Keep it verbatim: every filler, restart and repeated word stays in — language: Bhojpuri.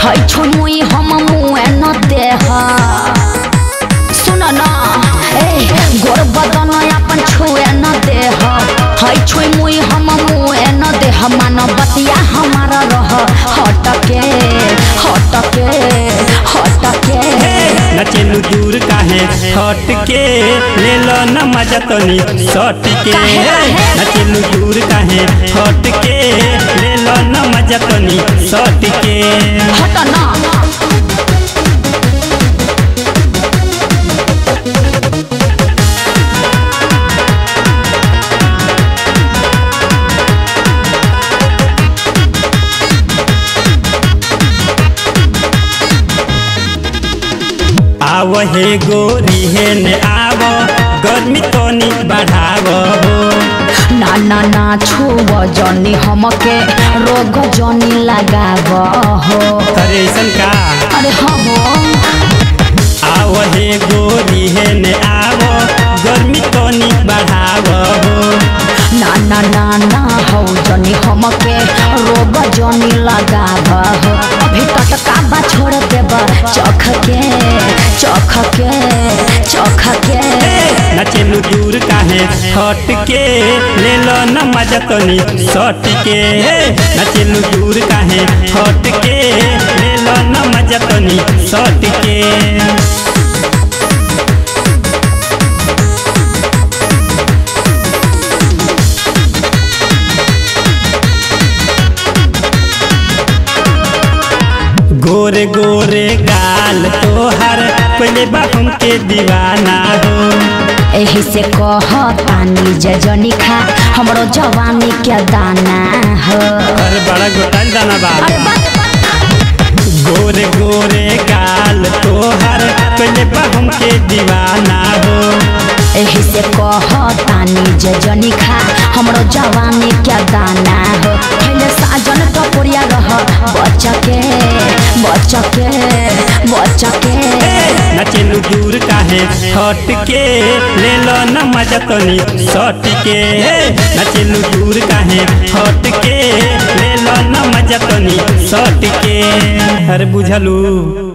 हाय छुमुई हम मुए न देह सुन ना ए गोर बदन अपन छुए न देह हाय छुई मुई हम मुए न देह मानवतिया हमारा रह हटके हटके हटके नचेलू दूर काहे हटके ले लो न मजा तनी सटके नचेलू दूर काहे हटके ले लो न मजा तनी सटके हट ना आव हे गोरी हे ने आव गर्मी तनी बढ़ाव ना ना ना छुब जनी हमके रोग जनी लगाव हो अरे ऐसन का अरे हाँ हो आव हे गोरी हे ने आव गर्मी तनी बढ़ाव ना ना ना ना हो जनी हमके रोग जनी लगाव हो अभी टटका बा छोड़ देब चख के चख के चख के नचेलू दूर काहे हटके ले लो न मजा तनी सटके नचेलू दूर काहे हटके ले लो न मजा तनी सटके गोरे गोरे गाल तोहर पहले बाहुम के दीवाना हो एही से कह पानी जजनी खा हमरो जवानी के दाना हो अरे बड़ा गोटाल दाना बा गोरे गोरे गाल तोहर पहले बाहुम के दीवाना हो एही से कह पानी जजनी खा हमरो जवानी के दाना हो पहले साजन टपोरिया रह बचके बचके बचके नचेलू दूर काहे हटके ले लो न मजा तनी सटके नचेलू दूर काहे हटके ले लो न मजा तनी सटके अरे बुझलू।